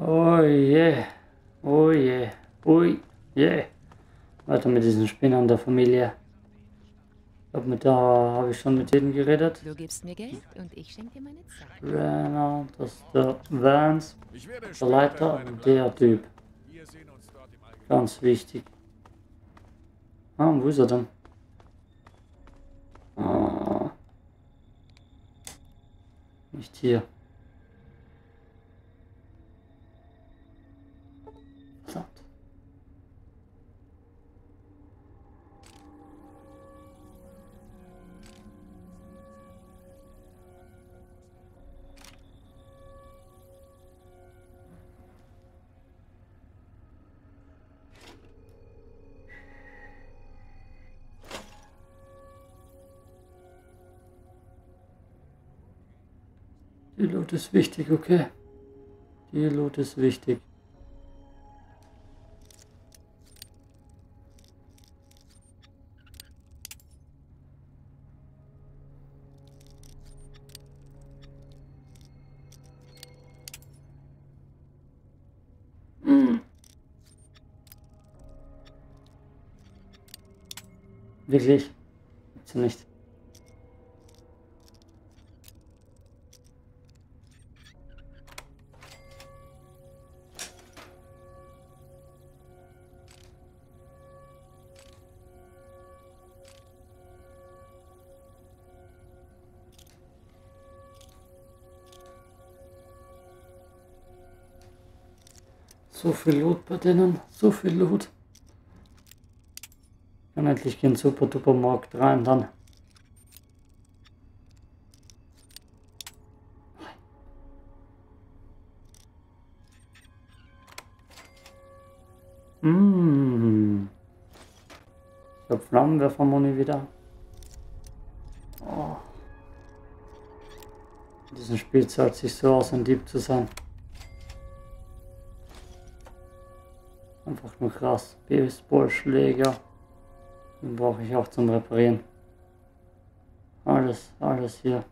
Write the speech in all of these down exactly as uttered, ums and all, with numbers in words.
Oh je. Oh je. Ui je. Weiter mit diesen Spinnern der Familie. Ich glaube, mit der habe ich schon mit jedem geredet. Du gibst mir Geld und ich schenke dir meine Zeit. Brenner, das ist der Vance, der Leiter und der Typ. Ganz wichtig. Ah, wo ist er denn? Ah. Nicht hier. Verdammt. Die Loot ist wichtig, okay. Die Loot ist wichtig. Hm. Wirklich? Gibt's ja nicht. So viel Loot bei denen, so viel Loot. Ich kann endlich gehen Super Duper Markt rein dann. Mmh. Ich habe Flammenwerfermuni wieder. Oh. In diesem Spiel zahlt sich so aus, ein Dieb zu sein. Einfach nur krass. Baseballschläger. Den brauche ich auch zum Reparieren. Alles, alles hier.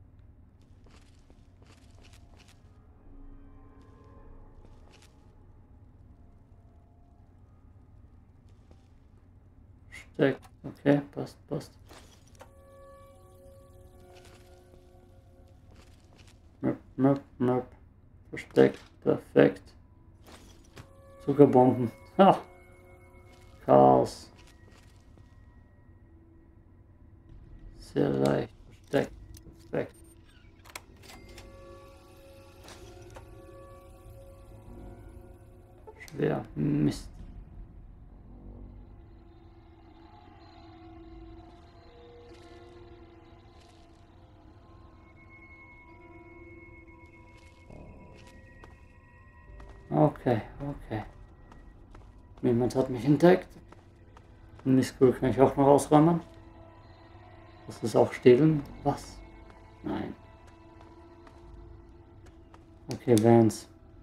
Steckt. Okay, passt, passt. Möp, möp, möp. Versteckt. Perfekt. Zuckerbomben. Ha! Chaos. Sehr leicht versteckt. Perfekt. Schwer. Mist. Okay, okay. Niemand hat mich entdeckt. Mistcool kann ich auch noch ausräumen. Das ist auch stehlen. Was? Nein. Okay, Vance.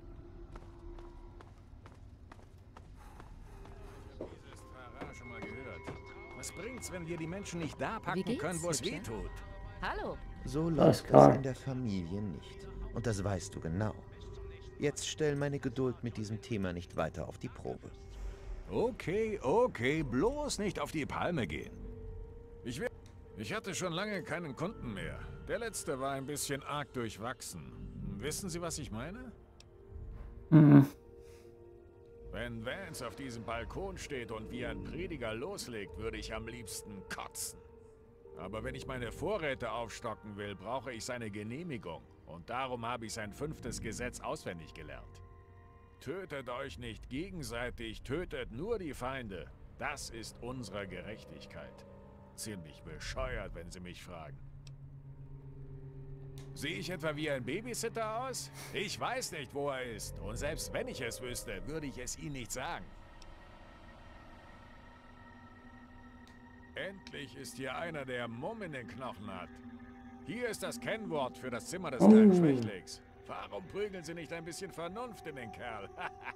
Schon mal gehört. Was bringt's, wenn wir die Menschen nicht da Wie packen geht's, können, wo es weh Hübscher? tut? Hallo. So Alles läuft klar. das in der Familie nicht. Und das weißt du genau. Jetzt stell meine Geduld mit diesem Thema nicht weiter auf die Probe. Okay, okay, bloß nicht auf die Palme gehen. Ich, will- ich hatte schon lange keinen Kunden mehr. Der letzte war ein bisschen arg durchwachsen. Wissen Sie, was ich meine? Mhm. Wenn Vance auf diesem Balkon steht und wie ein Prediger loslegt, würde ich am liebsten kotzen. Aber wenn ich meine Vorräte aufstocken will, brauche ich seine Genehmigung. Und darum habe ich sein fünftes Gesetz auswendig gelernt. Tötet euch nicht gegenseitig, tötet nur die Feinde. Das ist unsere Gerechtigkeit. Ziemlich bescheuert, wenn Sie mich fragen. Sehe ich etwa wie ein Babysitter aus? Ich weiß nicht, wo er ist. Und selbst wenn ich es wüsste, würde ich es Ihnen nicht sagen. Endlich ist hier einer, der Mumm in den Knochen hat. Hier ist das Kennwort für das Zimmer des Oh. kleinen Schwächlings. Warum prügeln Sie nicht ein bisschen Vernunft in den Kerl?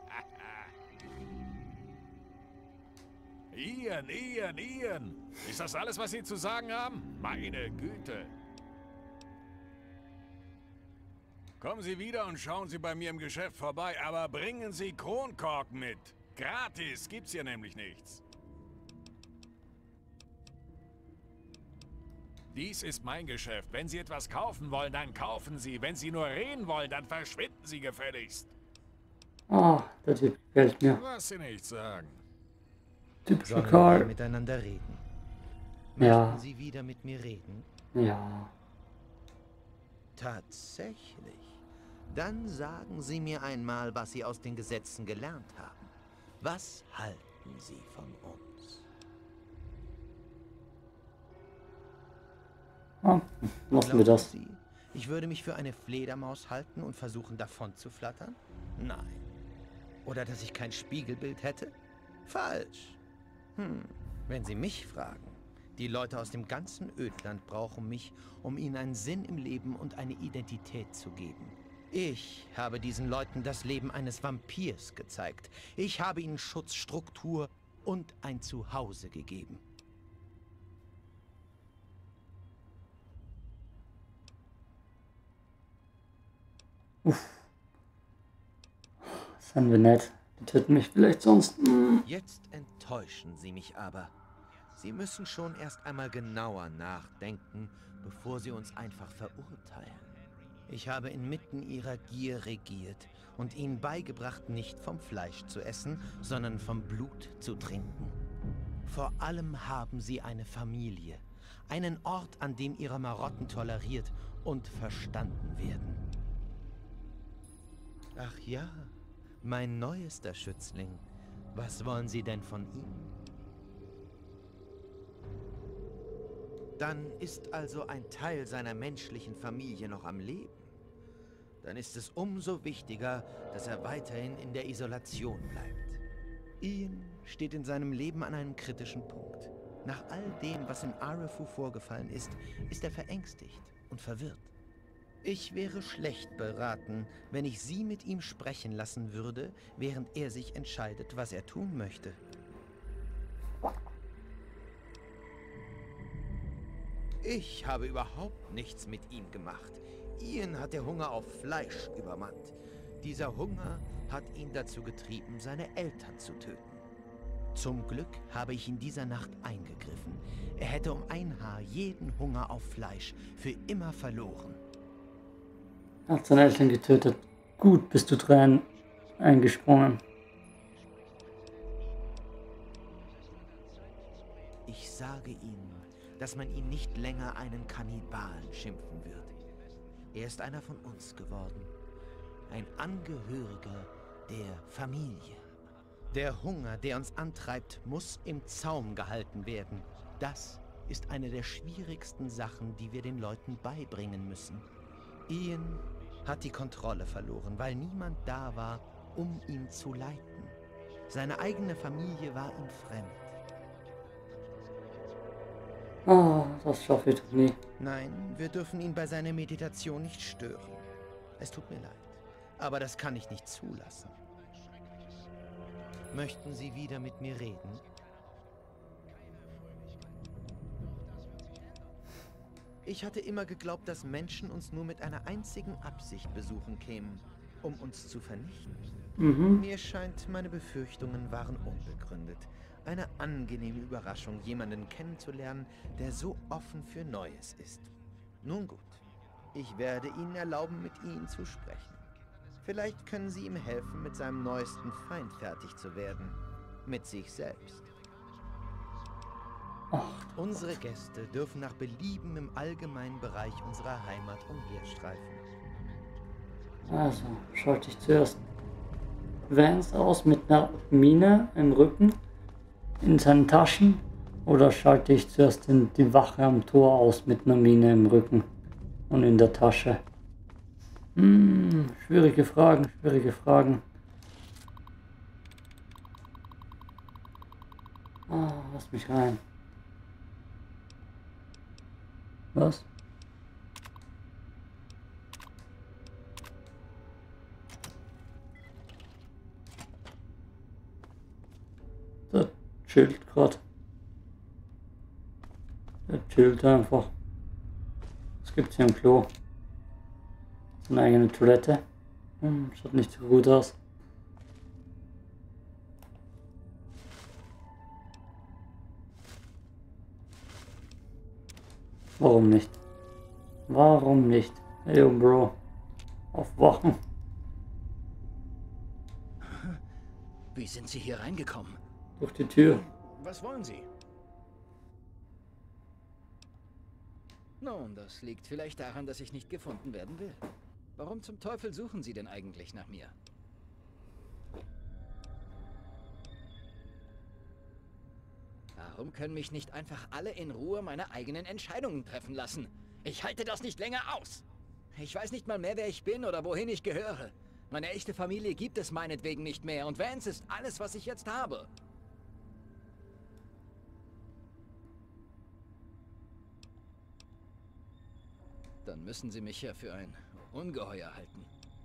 Ian, Ian, Ian! Ist das alles, was Sie zu sagen haben? Meine Güte! Kommen Sie wieder und schauen Sie bei mir im Geschäft vorbei, aber bringen Sie Kronkorken mit. Gratis gibt's hier nämlich nichts. Dies ist mein Geschäft. Wenn Sie etwas kaufen wollen, dann kaufen Sie. Wenn Sie nur reden wollen, dann verschwinden Sie gefälligst. Ah, der Typ gefällt mir. Was Sie nicht sagen. Typischer Sollen wir Karl. miteinander reden? Ja. Möchten Sie wieder mit mir reden? Ja. Tatsächlich. Dann sagen Sie mir einmal, was Sie aus den Gesetzen gelernt haben. Was halten Sie von uns? Ah, lassen wir das. Sie, ich würde mich für eine Fledermaus halten und versuchen, davon zu flattern? Nein. Oder dass ich kein Spiegelbild hätte? Falsch. Hm, wenn Sie mich fragen, die Leute aus dem ganzen Ödland brauchen mich, um ihnen einen Sinn im Leben und eine Identität zu geben. Ich habe diesen Leuten das Leben eines Vampirs gezeigt. Ich habe ihnen Schutz, Struktur und ein Zuhause gegeben. Uff. Seien wir nett. Die töten mich vielleicht sonst. Hm. Jetzt enttäuschen Sie mich aber. Sie müssen schon erst einmal genauer nachdenken, bevor Sie uns einfach verurteilen. Ich habe inmitten Ihrer Gier regiert und Ihnen beigebracht, nicht vom Fleisch zu essen, sondern vom Blut zu trinken. Vor allem haben Sie eine Familie, einen Ort, an dem Ihre Marotten toleriert und verstanden werden. Ach ja, mein neuester Schützling. Was wollen Sie denn von ihm? Dann ist also ein Teil seiner menschlichen Familie noch am Leben. Dann ist es umso wichtiger, dass er weiterhin in der Isolation bleibt. Ian steht in seinem Leben an einem kritischen Punkt. Nach all dem, was in Arefu vorgefallen ist, ist er verängstigt und verwirrt. Ich wäre schlecht beraten, wenn ich Sie mit ihm sprechen lassen würde, während er sich entscheidet, was er tun möchte. Ich habe überhaupt nichts mit ihm gemacht. Ian hat der Hunger auf Fleisch übermannt. Dieser Hunger hat ihn dazu getrieben, seine Eltern zu töten. Zum Glück habe ich in dieser Nacht eingegriffen. Er hätte um ein Haar jeden Hunger auf Fleisch für immer verloren. Er hat seine Eltern getötet. Gut, bist du dran eingesprungen. Ich sage Ihnen, dass man ihn nicht länger einen Kannibalen schimpfen wird. Er ist einer von uns geworden. Ein Angehöriger der Familie. Der Hunger, der uns antreibt, muss im Zaum gehalten werden. Das ist eine der schwierigsten Sachen, die wir den Leuten beibringen müssen. Ian hat die Kontrolle verloren, weil niemand da war, um ihn zu leiten. Seine eigene Familie war ihm fremd. Ah, das schaffe ich doch nie. Nein, wir dürfen ihn bei seiner Meditation nicht stören. Es tut mir leid, aber das kann ich nicht zulassen. Möchten Sie wieder mit mir reden? Ich hatte immer geglaubt, dass Menschen uns nur mit einer einzigen Absicht besuchen kämen, um uns zu vernichten. Mhm. Mir scheint, meine Befürchtungen waren unbegründet. Eine angenehme Überraschung, jemanden kennenzulernen, der so offen für Neues ist. Nun gut, ich werde Ihnen erlauben, mit Ihnen zu sprechen. Vielleicht können Sie ihm helfen, mit seinem neuesten Feind fertig zu werden. Mit sich selbst. Ach, Unsere Gäste dürfen nach Belieben im allgemeinen Bereich unserer Heimat umherstreifen. also, schalte ich zuerst Vance aus mit einer Mine im Rücken in seinen Taschen oder schalte ich zuerst den, die Wache am Tor aus mit einer Mine im Rücken und in der Tasche? Hm, schwierige Fragen, schwierige Fragen. Ah, lass mich rein. Was? Der chillt gerade. Der chillt einfach. Was gibt's hier im Klo? Hast du eine eigene Toilette? Hm, schaut nicht so gut aus. Warum nicht? Warum nicht? Hey, Bro. Aufwachen. Wie sind Sie hier reingekommen? Durch die Tür. Was wollen Sie? Nun, das liegt vielleicht daran, dass ich nicht gefunden werden will. Warum zum Teufel suchen Sie denn eigentlich nach mir? Warum können mich nicht einfach alle in Ruhe meine eigenen Entscheidungen treffen lassen? Ich halte das nicht länger aus. Ich weiß nicht mal mehr, wer ich bin oder wohin ich gehöre. Meine echte Familie gibt es meinetwegen nicht mehr und Vance ist alles, was ich jetzt habe. Dann müssen Sie mich ja für ein Ungeheuer halten.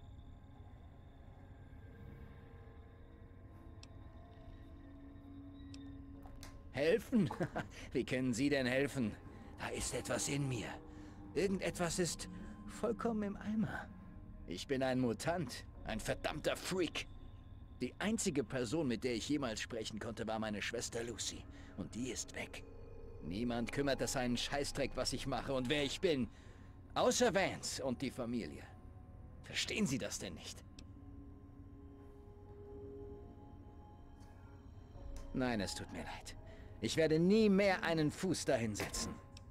Helfen? Wie können Sie denn helfen? Da ist etwas in mir. Irgendetwas ist vollkommen im Eimer. Ich bin ein Mutant, ein verdammter Freak. Die einzige Person, mit der ich jemals sprechen konnte, war meine Schwester Lucy. Und die ist weg. Niemand kümmert es einen Scheißdreck, was ich mache und wer ich bin. Außer Vance und die Familie. Verstehen Sie das denn nicht? Nein, es tut mir leid. Ich werde nie mehr einen Fuß dahin setzen.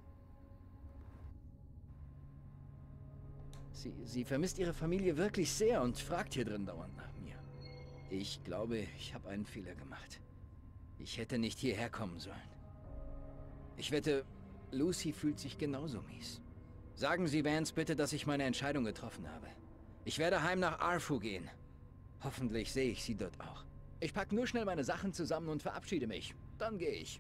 Sie, sie vermisst ihre Familie wirklich sehr und fragt hier drin dauernd nach mir. Ich glaube, ich habe einen Fehler gemacht. Ich hätte nicht hierher kommen sollen. Ich wette, Lucy fühlt sich genauso mies. Sagen Sie Vance bitte, dass ich meine Entscheidung getroffen habe. Ich werde heim nach Arfu gehen. Hoffentlich sehe ich sie dort auch. Ich packe nur schnell meine Sachen zusammen und verabschiede mich. Dann gehe ich.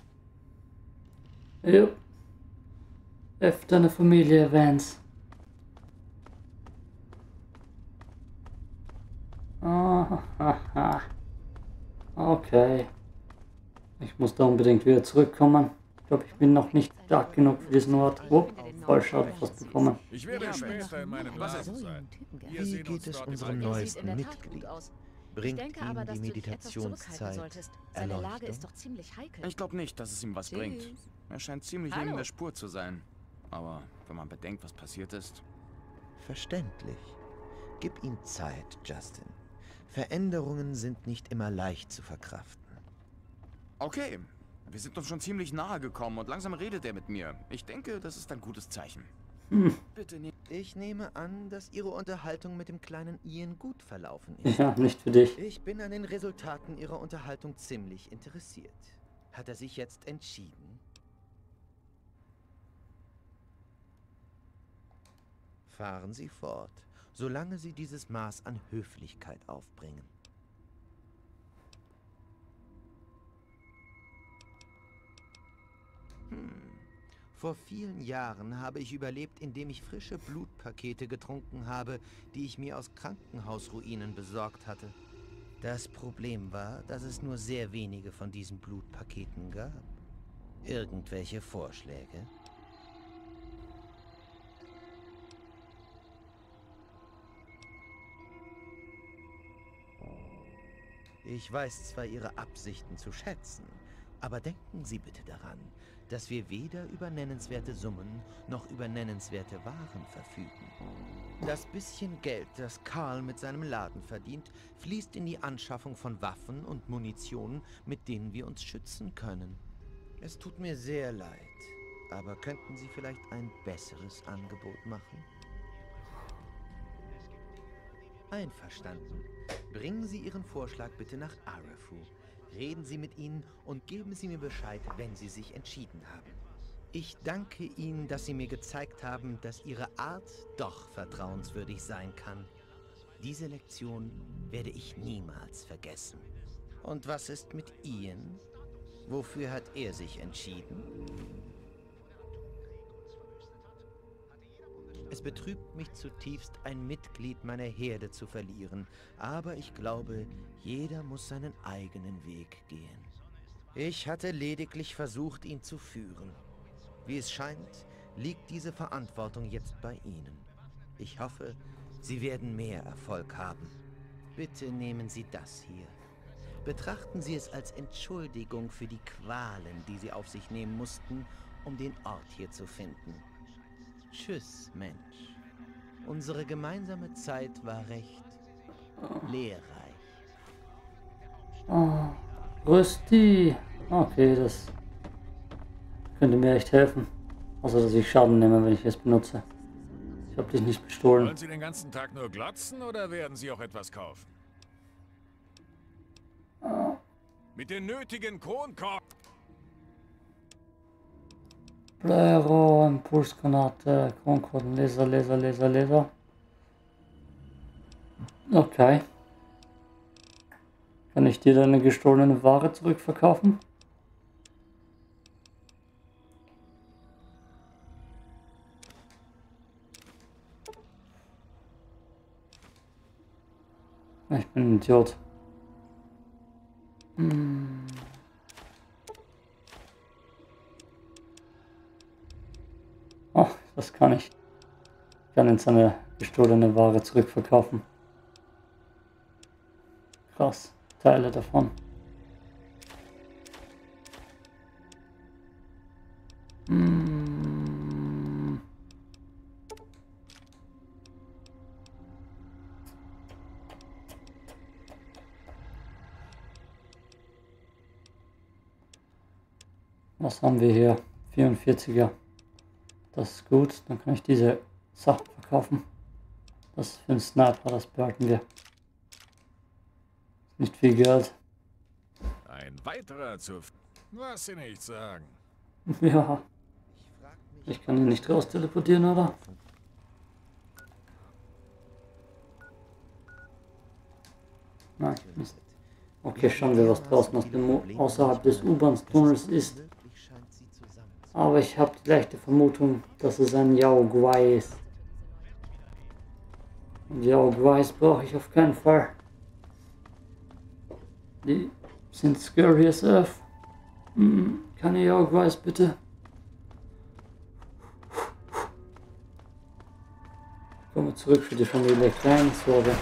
Jo. F deine Familie, Vance. Ah, okay. Ich muss da unbedingt wieder zurückkommen. Ich glaube, ich bin noch nicht stark genug für diesen Ort. Oh, Fallschaden fast bekommen. Ich werde später in meinem Laden sein. Wir Wie sehen geht uns es dort im unserem Allgemeinen. neuesten Mitglied? Bringt Ich denke ihm aber, die dass du dich etwas zurückhalten Meditationszeit solltest. Seine Lage Erleuchtung? ist doch ziemlich heikel. Ich glaube nicht, dass es ihm was Tschüss. bringt. Er scheint ziemlich Hallo. neben der Spur zu sein. Aber wenn man bedenkt, was passiert ist... Verständlich. Gib ihm Zeit, Justin. Veränderungen sind nicht immer leicht zu verkraften. Okay, wir sind uns schon ziemlich nahe gekommen und langsam redet er mit mir. Ich denke, das ist ein gutes Zeichen. Hm. Bitte nicht. Ich nehme an, dass Ihre Unterhaltung mit dem kleinen Ian gut verlaufen ist. Ja, nicht für dich. Ich bin an den Resultaten Ihrer Unterhaltung ziemlich interessiert. Hat er sich jetzt entschieden? Fahren Sie fort, solange Sie dieses Maß an Höflichkeit aufbringen. Hm. Vor vielen Jahren habe ich überlebt, indem ich frische Blutpakete getrunken habe, die ich mir aus Krankenhausruinen besorgt hatte. Das Problem war, dass es nur sehr wenige von diesen Blutpaketen gab. Irgendwelche Vorschläge? Ich weiß zwar Ihre Absichten zu schätzen, aber denken Sie bitte daran, dass wir weder über nennenswerte Summen noch über nennenswerte Waren verfügen. Das bisschen Geld, das Carl mit seinem Laden verdient, fließt in die Anschaffung von Waffen und Munition, mit denen wir uns schützen können. Es tut mir sehr leid, aber könnten Sie vielleicht ein besseres Angebot machen? Einverstanden. Bringen Sie Ihren Vorschlag bitte nach Arfu. Reden Sie mit ihnen und geben Sie mir Bescheid, wenn Sie sich entschieden haben. Ich danke Ihnen, dass Sie mir gezeigt haben, dass Ihre Art doch vertrauenswürdig sein kann. Diese Lektion werde ich niemals vergessen. Und was ist mit Ian? Wofür hat er sich entschieden? Es betrübt mich zutiefst, ein Mitglied meiner Herde zu verlieren, aber ich glaube, jeder muss seinen eigenen Weg gehen. Ich hatte lediglich versucht, ihn zu führen. Wie es scheint, liegt diese Verantwortung jetzt bei Ihnen. Ich hoffe, Sie werden mehr Erfolg haben. Bitte nehmen Sie das hier. Betrachten Sie es als Entschuldigung für die Qualen, die Sie auf sich nehmen mussten, um den Ort hier zu finden. Tschüss, Mensch. Unsere gemeinsame Zeit war recht lehrreich. Oh, Rüsti. Okay, das könnte mir echt helfen. Außer, dass ich Schaden nehme, wenn ich es benutze. Ich habe dich nicht bestohlen. Wollen Sie den ganzen Tag nur glotzen oder werden Sie auch etwas kaufen? Oh. Mit den nötigen Kronkorken. Bläro, Impulsgranate, Kronkorken, Laser, Laser, Laser, Laser. Okay. Kann ich dir deine gestohlene Ware zurückverkaufen? Ich bin ein Idiot. Hm. Oh, das kann ich. Ich kann jetzt seine gestohlene Ware zurückverkaufen. Krass, Teile davon. Hm. Was haben wir hier? vierundvierziger. Das ist gut, dann kann ich diese Sachen verkaufen. Das ist für einen Sniper, das behalten wir. Nicht viel Geld. Ein weiterer zu... Was Sie nicht sagen. Ja. Ich kann ihn nicht raus teleportieren, oder? Nein, Mist. Okay, schauen wir, was draußen aus dem Mo außerhalb des U-Bahn-Tunnels ist. Aber ich habe die leichte Vermutung, dass es ein Yao Guai ist. Und Yao Guais brauche ich auf keinen Fall. Die sind scary as earth. Hm, keine Yao Guais bitte. Kommen wir zurück für die Familie Kleinsorge.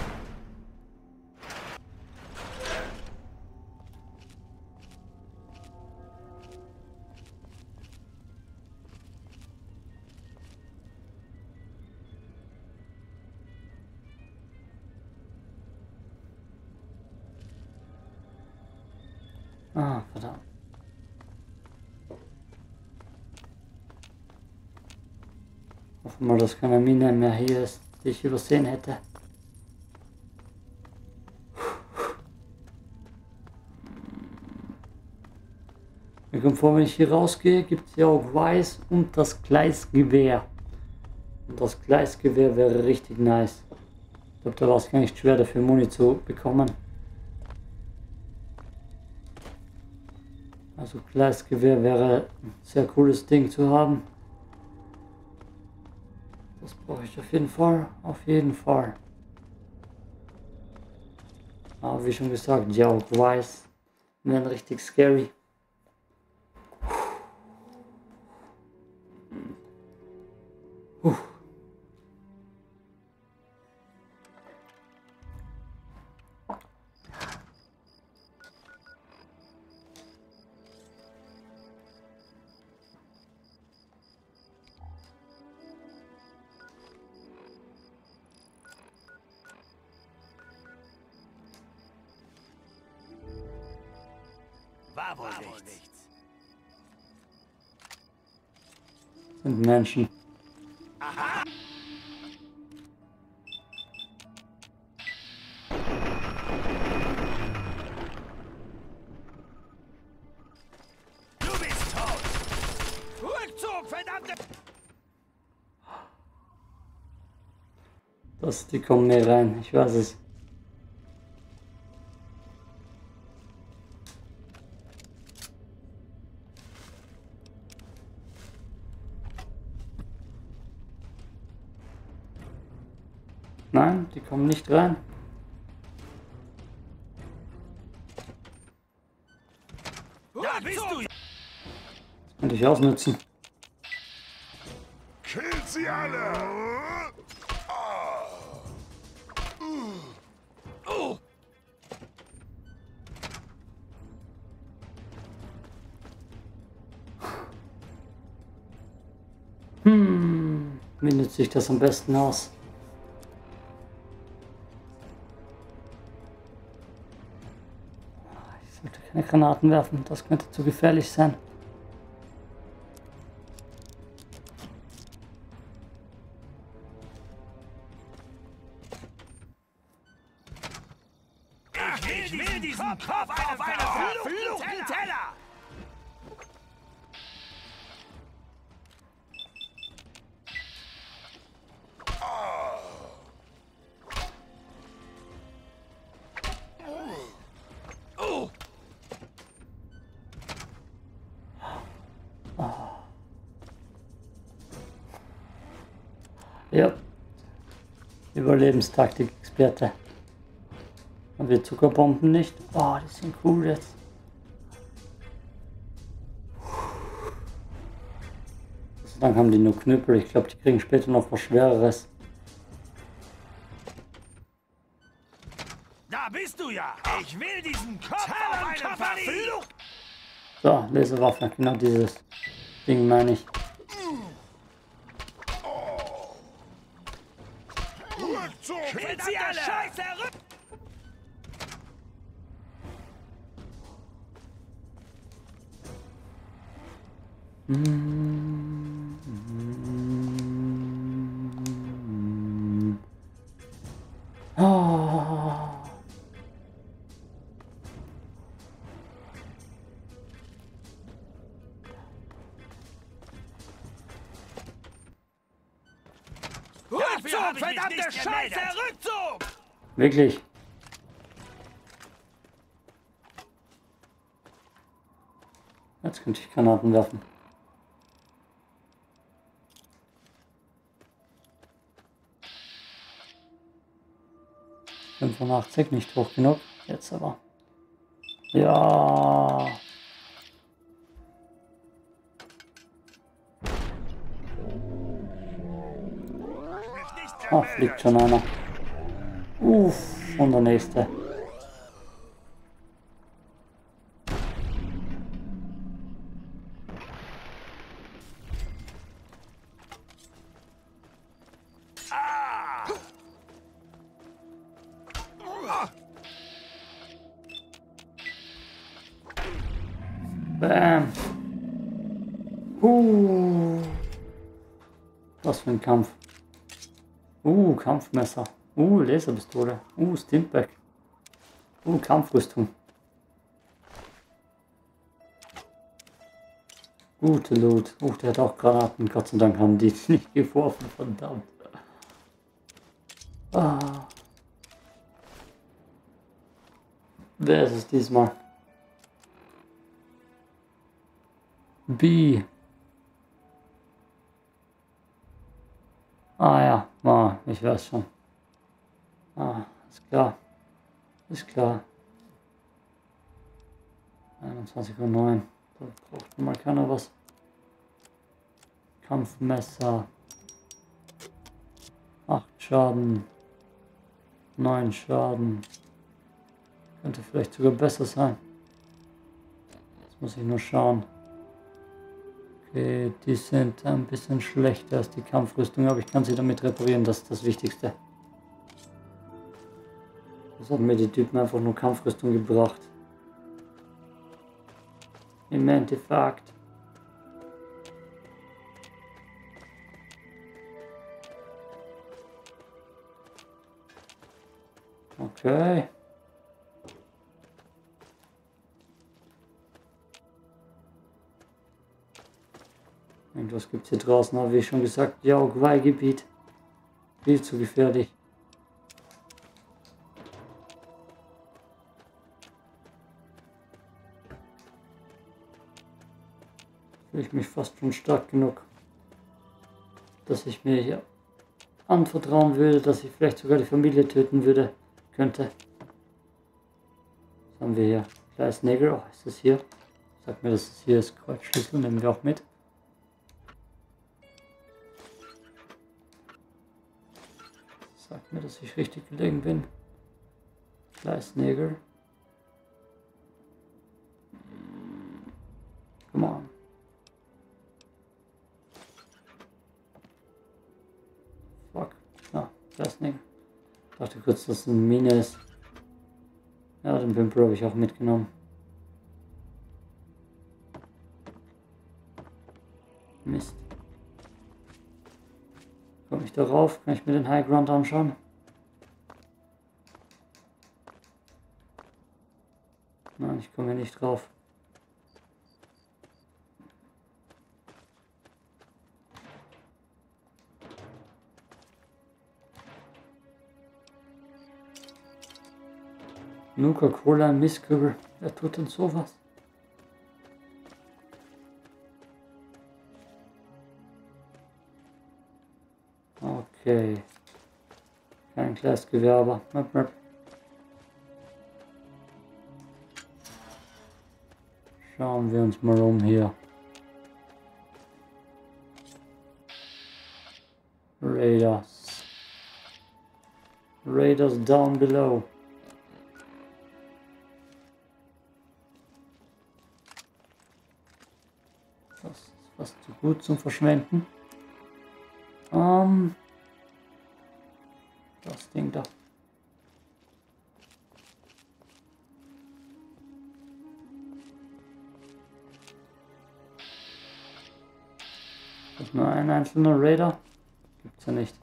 Ah, verdammt. Hoffen wir, dass keine Mine mehr hier ist, die ich übersehen hätte. Mir kommt vor, wenn ich hier rausgehe, gibt es ja auch Weiß und das Gleisgewehr. Und das Gleisgewehr wäre richtig nice. Ich glaube, da war es gar nicht schwer, dafür Muni zu bekommen. Also Gleisgewehr wäre ein sehr cooles Ding zu haben. Das brauche ich auf jeden Fall, auf jeden Fall. Aber wie schon gesagt, ja auch Weiß wären richtig scary. Puh. War wohl nichts. Sind Menschen. Aha! Du bist tot! Rückzug, verdammte... Das, die kommen mehr rein, ich weiß es. Nein, die kommen nicht rein. Da bist du! Das könnte ich ausnutzen. Killt sie alle! Hm, wie nütze ich das am besten aus? Ich sollte keine Granaten werfen, das könnte zu gefährlich sein. Ich will diesen Kopf auf einen verfluchten Teller! Ja, Überlebenstaktik-Experte. Haben wir Zuckerbomben nicht? Oh, die sind cool jetzt. Also dann haben die nur Knüppel. Ich glaube, die kriegen später noch was Schwereres. Da bist du ja! Ich will diesen Kopf auf einen verfluchten... So, Laserwaffe, genau dieses Ding meine ich. Killt sie alle! Scheiße, Mm. Ah. Rückzug, verdammte Scheiße, Rückzug! Wirklich? Jetzt könnte ich Granaten werfen. fünfundachtzig, nicht hoch genug. Jetzt aber. Ja. Ah, fliegt schon einer. Uff, und der nächste. Bam. Uh. Was für ein Kampf. Uh, Kampfmesser. Uh, Laserpistole. Uh, Stimpback. Uh, Kampfrüstung. Gute Loot. Uh, der hat auch Granaten. Gott sei Dank haben die nicht geworfen. Verdammt. Ah. Wer ist es diesmal? B. Ah ja, ah, ich weiß schon. Ah, ist klar. Ist klar. einundzwanzig Uhr neun. Da braucht mal keiner was. Kampfmesser. acht Schaden. neun Schaden. Könnte vielleicht sogar besser sein. Jetzt muss ich nur schauen. Okay, die sind ein bisschen schlechter als die Kampfrüstung, aber ich kann sie damit reparieren, das ist das Wichtigste. Das haben mir die Typen einfach nur Kampfrüstung gebracht. Im Endeffekt. Okay. Irgendwas gibt es hier draußen, habe ich schon gesagt. Ja, Gebiet. Viel zu gefährlich. Fühle ich mich fast schon stark genug, dass ich mir hier anvertrauen würde, dass ich vielleicht sogar die Familie töten würde, könnte. Was haben wir hier? Kleines Nägel. Oh, ist das hier? Sag mir, dass es hier ist. Kreuzschlüssel nehmen wir auch mit. Sagt mir, dass ich richtig gelegen bin. Gleisnägel. Come on. dachte kurz, dass es eine Mine ist. Ja, den Wimpel habe ich auch mitgenommen. Mist. Komme ich darauf? Kann ich mir den High Ground anschauen? Nein, ich komme hier nicht drauf. Nuka-Cola, Mistkübel. Wer tut denn sowas? Okay. Kein Glasgewehr, aber. Möp, möp. Schauen wir uns mal um hier. Raiders. Raiders down below. Das ist fast zu gut zum Verschwenden. Ähm. Das Ding da. Das ist nur ein einzelner Raider. Gibt's ja nicht.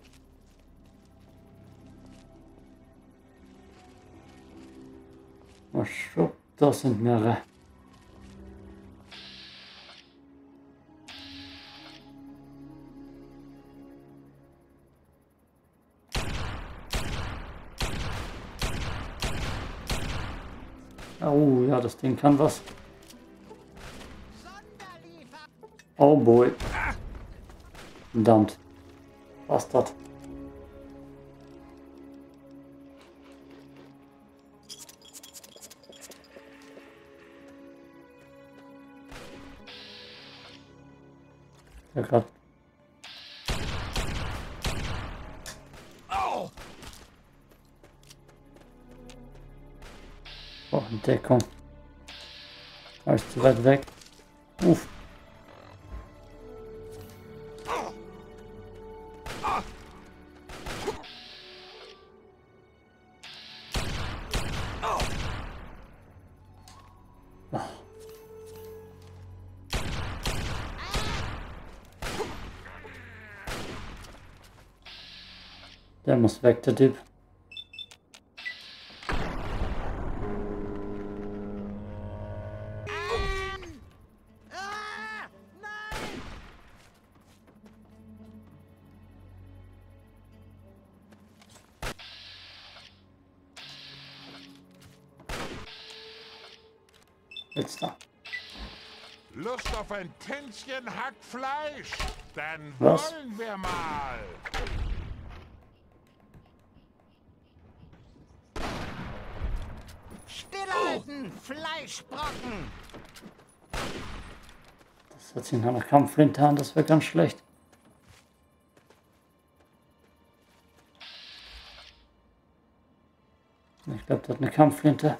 Oh, Schub, das sind mehrere. Oh ja, das Ding kann was. Oh boy. Verdammt. Bastard. Ja, grad. Oh, Deckung. Da ist zu weit weg. Uff. Der muss weg, der Typ. Jetzt da. Lust auf ein Tänzchen Hackfleisch? Dann Was? wollen wir mal. Stillhalten, Fleischbrocken! Das hört sich nach einer Kampfflinte an, das wäre ganz schlecht. Ich glaube, der hat eine Kampfflinte.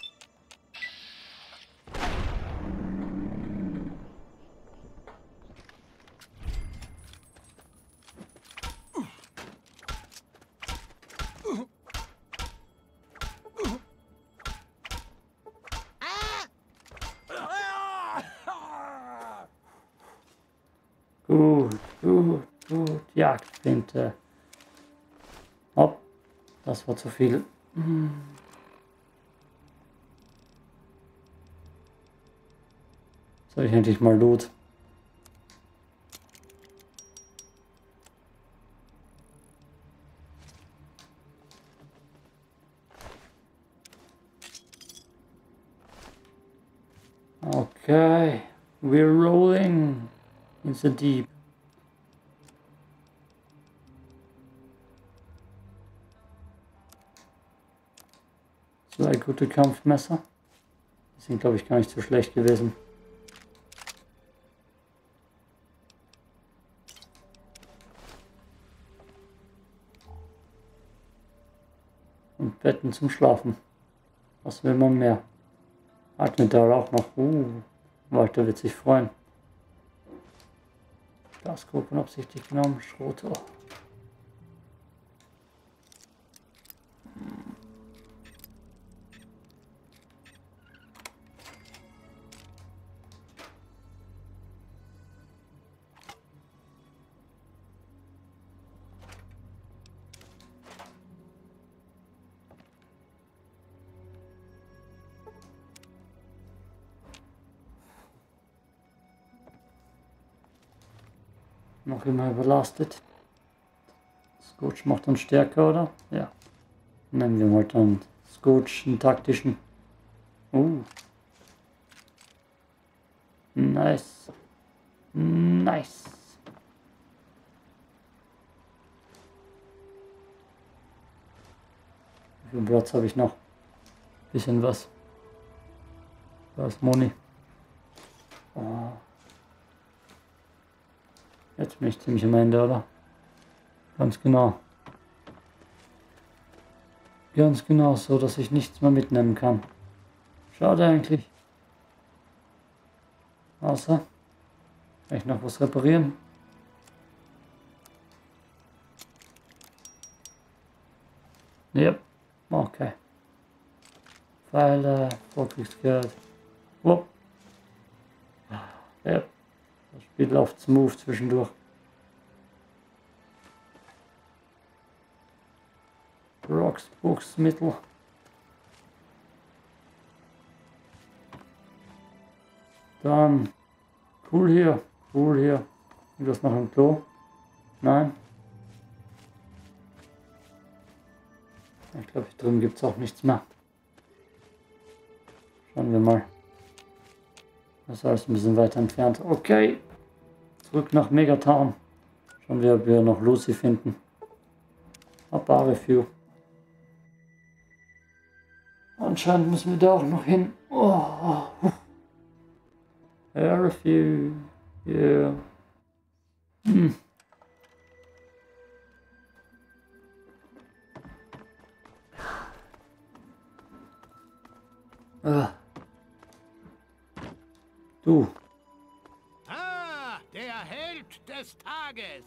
Gut, gut, gut. Jagdflinte. Hopp. Das war zu viel. Hm. Soll ich endlich mal Loot? Okay. We're rolling in the deep. Zwei gute Kampfmesser. Die sind, glaube ich, gar nicht so schlecht gewesen. Und Betten zum Schlafen. Was will man mehr? Hartmetall auch noch. Uh, Walter wird sich freuen. Glasgruppen absichtlich genommen. Schrot. Oh. Noch immer überlastet. Scotch macht uns stärker, oder? Ja. Nehmen wir mal dann Scotch, einen taktischen. Uh. Nice. Nice. Wie viel Platz habe ich noch? Bisschen was. Da ist Moni. Oh. Jetzt bin ich ziemlich am Ende, oder? Ganz genau. Ganz genau so, dass ich nichts mehr mitnehmen kann. Schade eigentlich. Außer, kann ich noch was reparieren? Ja, okay. Pfeile, Vorkriegsgeld. Wupp. Ja, das Spiel läuft smooth zwischendurch. Rocks, Books, Mittel. Dann, cool hier, cool hier. Und das noch im Klo? Nein. Ich glaube, hier drin gibt es auch nichts mehr. Schauen wir mal. Das ist alles ein bisschen weiter entfernt. Okay. Zurück nach Megatown. Schauen wir, ob wir noch Lucy finden. Review. Anscheinend müssen wir da auch noch hin. Oh. Review. Yeah. Hm. Ah. Du. Ah, der Held des Tages.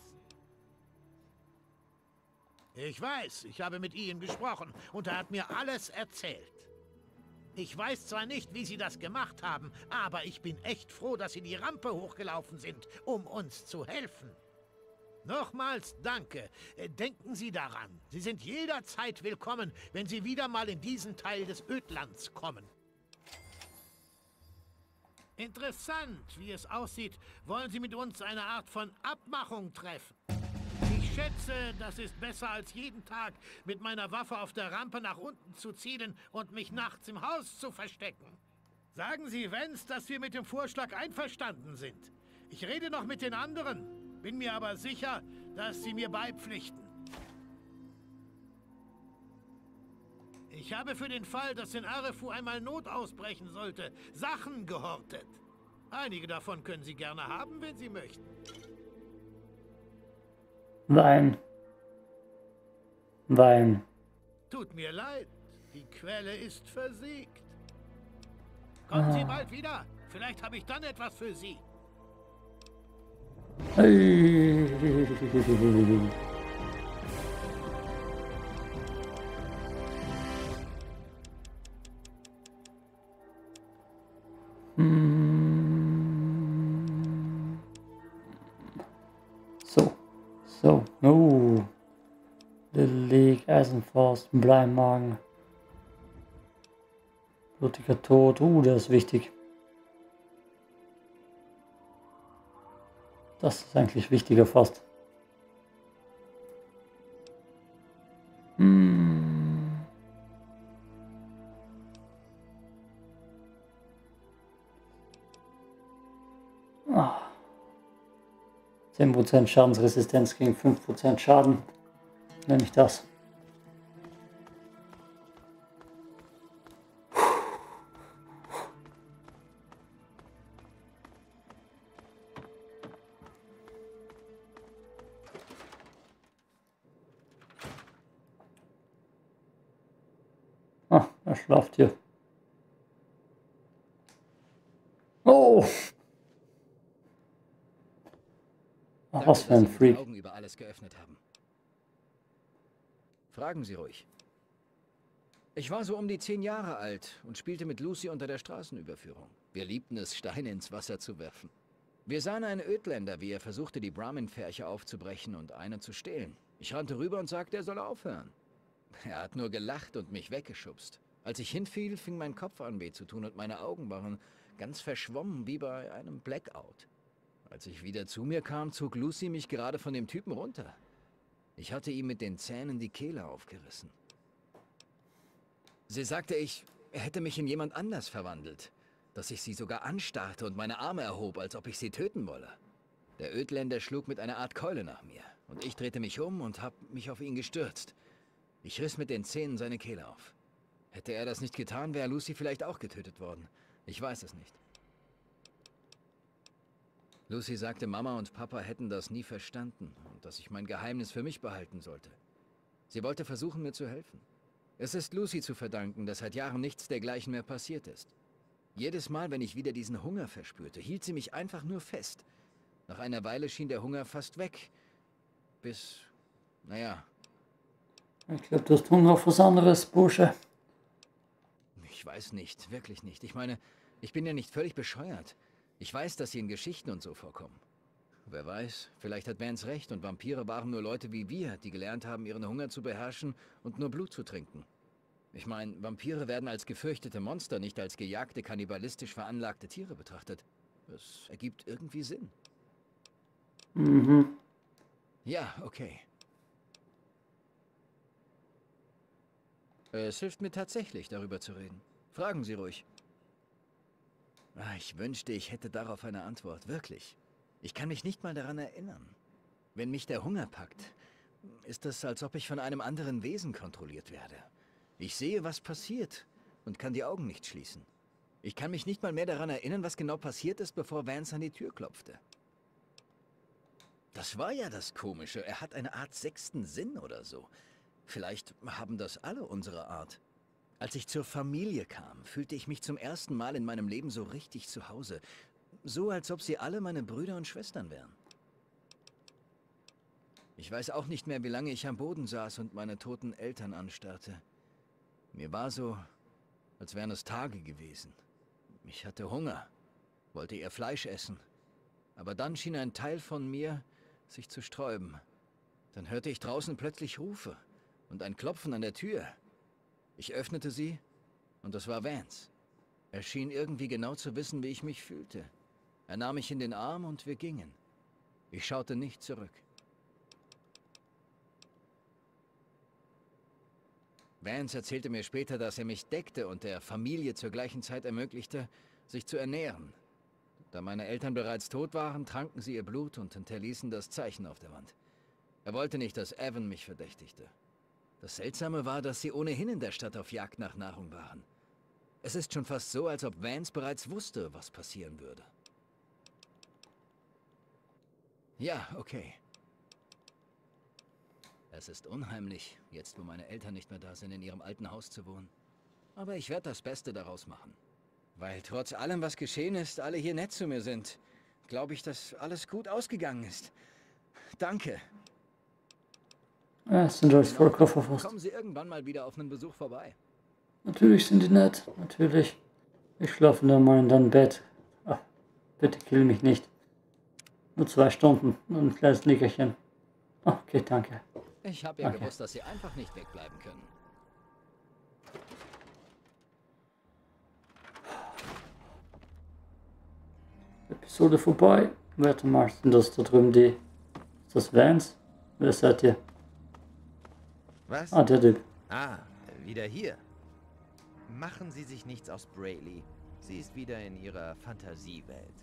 Ich weiß, ich habe mit Ian gesprochen und er hat mir alles erzählt. Ich weiß zwar nicht, wie Sie das gemacht haben, aber ich bin echt froh, dass Sie die Rampe hochgelaufen sind, um uns zu helfen. Nochmals danke. Denken Sie daran, Sie sind jederzeit willkommen, wenn Sie wieder mal in diesen Teil des Ödlands kommen. Interessant, wie es aussieht, wollen Sie mit uns eine Art von Abmachung treffen. Ich schätze, das ist besser als jeden Tag mit meiner Waffe auf der Rampe nach unten zu zielen und mich nachts im Haus zu verstecken. Sagen Sie Vance, dass wir mit dem Vorschlag einverstanden sind. Ich rede noch mit den anderen, bin mir aber sicher, dass sie mir beipflichten. Ich habe für den Fall, dass in Arefu einmal Not ausbrechen sollte, Sachen gehortet. Einige davon können Sie gerne haben, wenn Sie möchten. Wein. Wein. Tut mir leid, die Quelle ist versiegt. Kommen Sie bald wieder. Vielleicht habe ich dann etwas für Sie. Hey. So, so, oh, League, Eisenfaust, Bleimagen, blutiger Tod, uh, das ist wichtig. Das ist eigentlich wichtiger fast. Hm. Ah. zehn Prozent Schadensresistenz gegen fünf Prozent Schaden. Nenne ich das. Ah, er schlaft hier. Oh! Ach, was für ein Freak. Augen über alles geöffnet haben. Fragen Sie ruhig. Ich war so um die zehn Jahre alt und spielte mit Lucy unter der Straßenüberführung. Wir liebten es, Steine ins Wasser zu werfen. Wir sahen einen Ödländer, wie er versuchte, die Brahmin-Pferche aufzubrechen und eine zu stehlen. Ich rannte rüber und sagte, er solle aufhören. Er hat nur gelacht und mich weggeschubst. Als ich hinfiel, fing mein Kopf an weh zu tun und meine Augen waren ganz verschwommen wie bei einem Blackout. Als ich wieder zu mir kam, zog Lucy mich gerade von dem Typen runter. Ich hatte ihm mit den Zähnen die Kehle aufgerissen. Sie sagte, ich hätte mich in jemand anders verwandelt, dass ich sie sogar anstarrte und meine Arme erhob, als ob ich sie töten wolle. Der Ödländer schlug mit einer Art Keule nach mir und ich drehte mich um und habe mich auf ihn gestürzt. Ich riss mit den Zähnen seine Kehle auf. Hätte er das nicht getan, wäre Lucy vielleicht auch getötet worden. Ich weiß es nicht. Lucy sagte, Mama und Papa hätten das nie verstanden und dass ich mein Geheimnis für mich behalten sollte. Sie wollte versuchen, mir zu helfen. Es ist Lucy zu verdanken, dass seit Jahren nichts dergleichen mehr passiert ist. Jedes Mal, wenn ich wieder diesen Hunger verspürte, hielt sie mich einfach nur fest. Nach einer Weile schien der Hunger fast weg. Bis, naja. Ich glaube, du hast Hunger auf was anderes, Bursche. Ich weiß nicht, wirklich nicht. Ich meine, ich bin ja nicht völlig bescheuert. Ich weiß, dass sie in Geschichten und so vorkommen. Wer weiß, vielleicht hat Vance recht und Vampire waren nur Leute wie wir, die gelernt haben, ihren Hunger zu beherrschen und nur Blut zu trinken. Ich meine, Vampire werden als gefürchtete Monster, nicht als gejagte, kannibalistisch veranlagte Tiere betrachtet. Das ergibt irgendwie Sinn. Mhm. Ja, okay. Es hilft mir tatsächlich, darüber zu reden. Fragen Sie ruhig. Ah, ich wünschte, ich hätte darauf eine Antwort. Wirklich. Ich kann mich nicht mal daran erinnern. Wenn mich der Hunger packt, ist es, als ob ich von einem anderen Wesen kontrolliert werde. Ich sehe, was passiert und kann die Augen nicht schließen. Ich kann mich nicht mal mehr daran erinnern, was genau passiert ist, bevor Vance an die Tür klopfte. Das war ja das Komische. Er hat eine Art sechsten Sinn oder so. Vielleicht haben das alle unsere Art. Als ich zur Familie kam, fühlte ich mich zum ersten Mal in meinem Leben so richtig zu Hause. So, als ob sie alle meine Brüder und Schwestern wären. Ich weiß auch nicht mehr, wie lange ich am Boden saß und meine toten Eltern anstarrte. Mir war so, als wären es Tage gewesen. Ich hatte Hunger, wollte ihr Fleisch essen. Aber dann schien ein Teil von mir sich zu sträuben. Dann hörte ich draußen plötzlich Rufe und ein Klopfen an der Tür. Ich öffnete sie und das war Vance. Er schien irgendwie genau zu wissen, wie ich mich fühlte. Er nahm mich in den Arm und wir gingen. Ich schaute nicht zurück. Vance erzählte mir später, dass er mich deckte und der Familie zur gleichen Zeit ermöglichte, sich zu ernähren. Da meine Eltern bereits tot waren, tranken sie ihr Blut und hinterließen das Zeichen auf der Wand. Er wollte nicht, dass Evan mich verdächtigte. Das Seltsame war, dass sie ohnehin in der Stadt auf Jagd nach Nahrung waren. Es ist schon fast so, als ob Vance bereits wusste, was passieren würde. Ja, okay. Es ist unheimlich, jetzt wo meine Eltern nicht mehr da sind, in ihrem alten Haus zu wohnen. Aber ich werde das Beste daraus machen. Weil trotz allem, was geschehen ist, alle hier nett zu mir sind, glaube ich, dass alles gut ausgegangen ist. Danke. Ja, es sind alles voll Koffer fast. Kommen Sie irgendwann mal wieder auf einen Besuch vorbei. Natürlich sind die nett, natürlich. Ich schlafe dann mal in deinem Bett. Ach, bitte kill mich nicht. Nur zwei Stunden, nur ein kleines Nickerchen. Okay, danke. Ich habe ja Danke. gewusst, dass Sie einfach nicht wegbleiben können. Episode vorbei. Warte mal, sind das da drüben die... Ist das Vance? Wer seid ihr? Was? Ah, der Typ. Ah, wieder hier. Machen Sie sich nichts aus Brayley. Sie ist wieder in ihrer Fantasiewelt.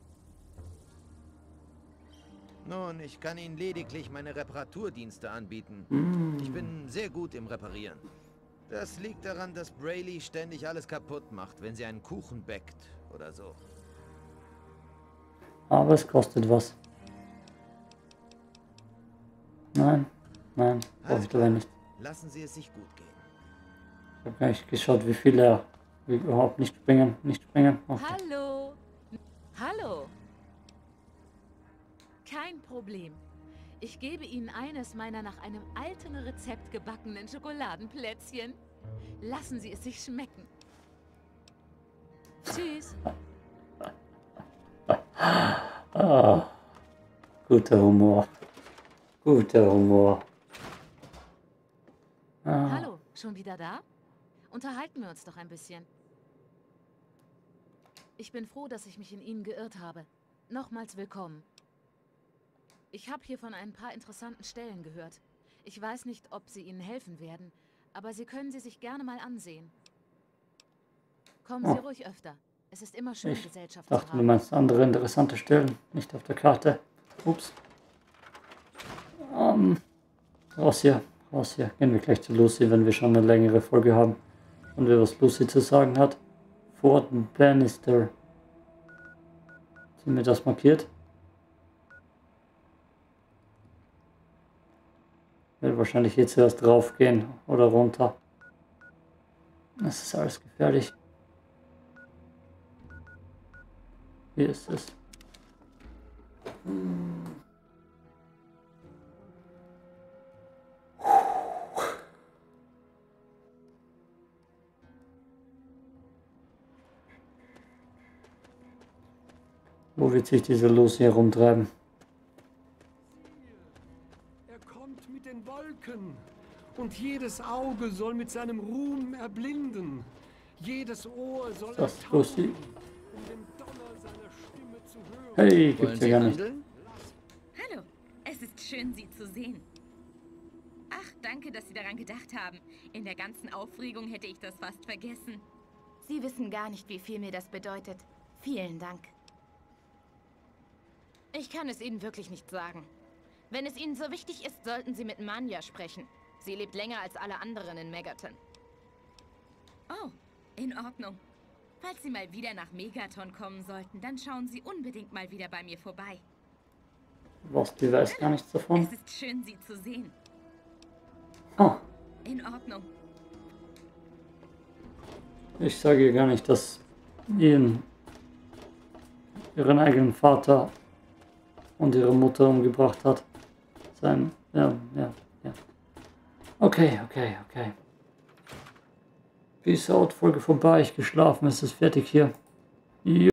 Nun, ich kann Ihnen lediglich meine Reparaturdienste anbieten. Mm. Ich bin sehr gut im Reparieren. Das liegt daran, dass Brayley ständig alles kaputt macht, wenn sie einen Kuchen backt oder so. Aber es kostet was. Nein, nein, brauche Alles ich dabei klar. nicht. Lassen Sie es sich gut gehen. Ich habe gar nicht geschaut, wie viele er wie überhaupt nicht springen, nicht springen. Okay. Hallo. Hallo. Kein Problem. Ich gebe Ihnen eines meiner nach einem alten Rezept gebackenen Schokoladenplätzchen. Lassen Sie es sich schmecken. Tschüss. Ah, guter Humor. Guter Humor. Ah, Hallo, schon wieder da? Unterhalten wir uns doch ein bisschen. Ich bin froh, dass ich mich in Ihnen geirrt habe. Nochmals willkommen. Ich habe hier von ein paar interessanten Stellen gehört. Ich weiß nicht, ob sie Ihnen helfen werden, aber Sie können sie sich gerne mal ansehen. Kommen Oh. Sie ruhig öfter. Es ist immer schön, Ich Gesellschaft dachte, zu du haben. meinst andere interessante Stellen, nicht auf der Karte. Ups. Um, raus hier, raus hier. Gehen wir gleich zu Lucy, wenn wir schon eine längere Folge haben. Und wir was Lucy zu sagen hat. Fort Bannister. Sind mir das markiert? Ich will wahrscheinlich jetzt erst drauf gehen oder runter. Das ist alles gefährlich. Hier ist es. Hm. Wo wird sich diese Lucy herumtreiben? Er kommt mit den Wolken. Und jedes Auge soll mit seinem Ruhm erblinden. Jedes Ohr soll Das ist ertauchen, Lucy. um den Donner seiner Stimme zu hören. Hey, Wollen gibt's ja Sie gar nicht. handeln? Hallo, es ist schön, Sie zu sehen. Ach, danke, dass Sie daran gedacht haben. In der ganzen Aufregung hätte ich das fast vergessen. Sie wissen gar nicht, wie viel mir das bedeutet. Vielen Dank. Ich kann es Ihnen wirklich nicht sagen. Wenn es Ihnen so wichtig ist, sollten Sie mit Manja sprechen. Sie lebt länger als alle anderen in Megaton. Oh, in Ordnung. Falls Sie mal wieder nach Megaton kommen sollten, dann schauen Sie unbedingt mal wieder bei mir vorbei. Was, die weiß gar nichts davon? Es ist schön, Sie zu sehen. Oh, In Ordnung. ich sage ihr gar nicht, dass ihren, ihren eigenen Vater und ihre Mutter umgebracht hat. Sein, ja, ja, ja. Okay, okay, okay. Peace out, Folge vorbei, ich geschlafen, es ist fertig hier.